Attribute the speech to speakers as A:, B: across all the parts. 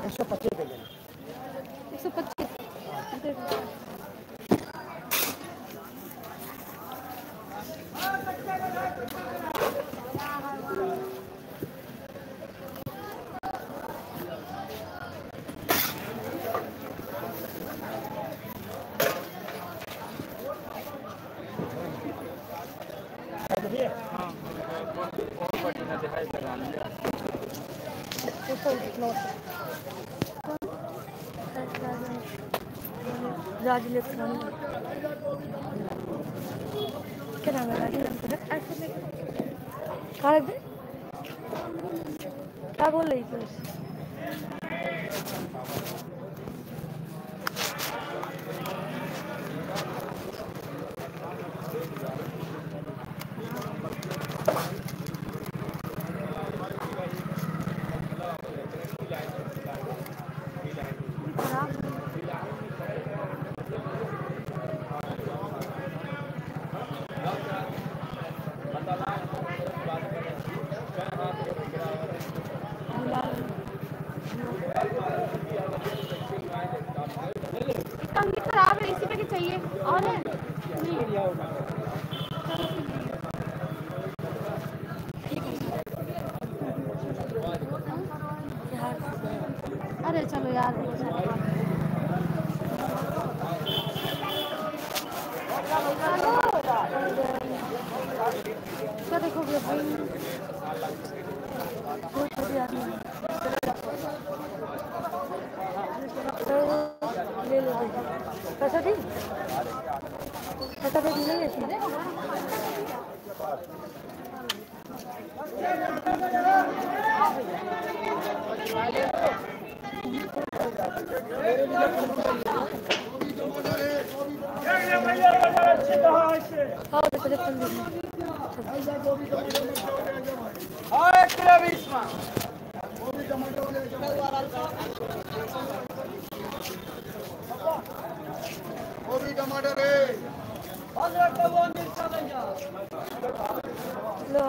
A: 125 दे देना।
B: 125 राज इलेक्ट्रॉनिक क्या नाम है? राज इलेक्ट्रॉनिक क्या बोल रही थी? खराब है, इसी पे क्या चाहिए और है अरे चलो यार क्या देखोगे भाई बहुत बढ़िया ले लो पैसा दी पैसा दे नहीं लेती हाँ देखो जब
A: टमाटर है
B: लो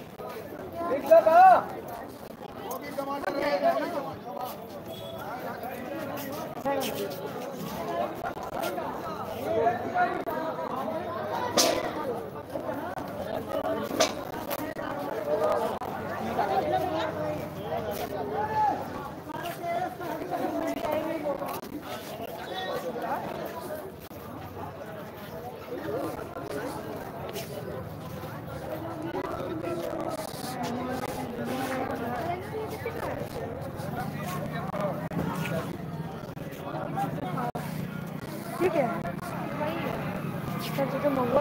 B: ठीक है तो मंगवा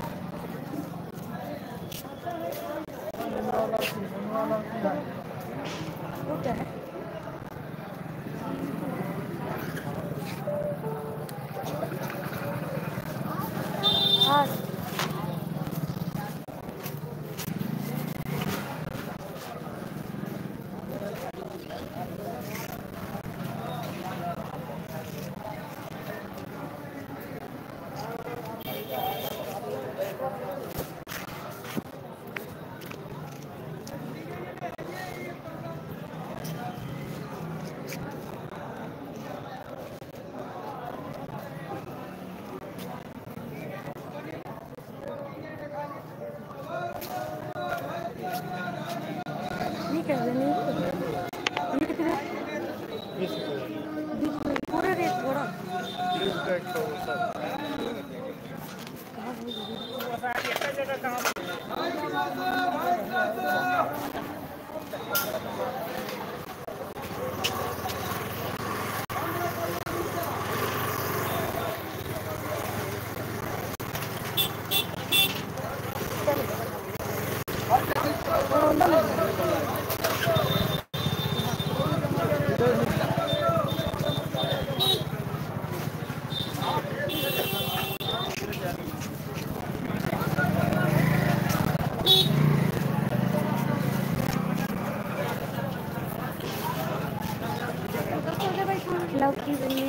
B: वो क्या है हाँ ये क्या है ये कितने पूरे रेट थोड़ा लौकी बनी